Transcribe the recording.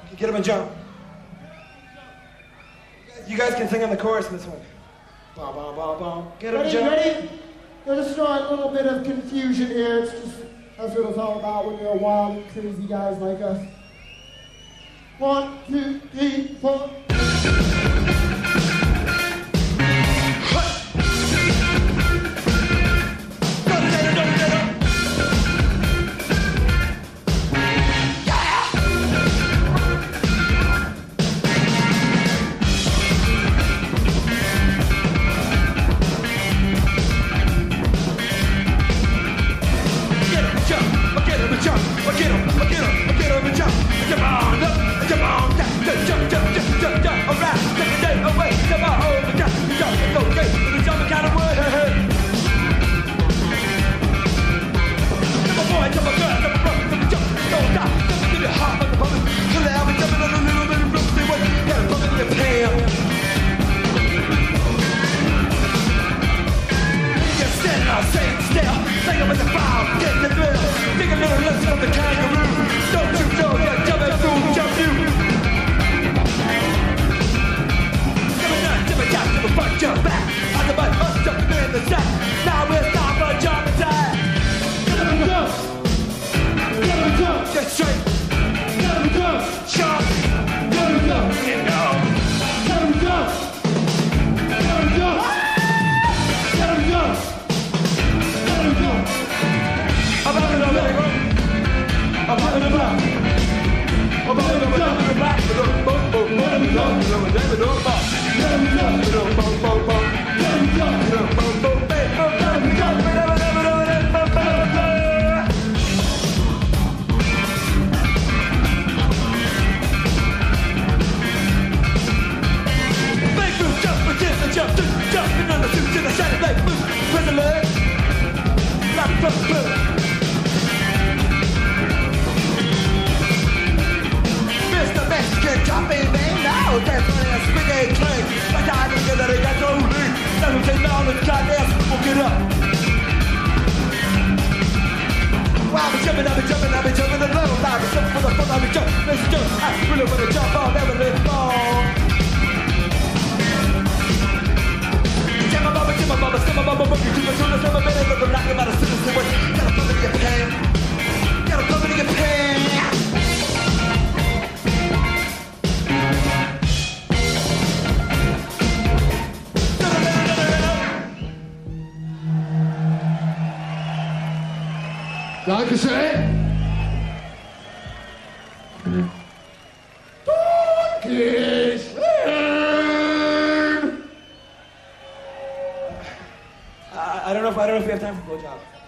Get him and jump. You guys can sing on the chorus in this one. Bom, bom, bom, bom. Get him and jump. Ready? Let's start a little bit of confusion here. It's just that's what it's all about when you're wild and crazy guys like us. 1, 2, 3, 4. Dankeschön. I don't know if we have time for blowjob.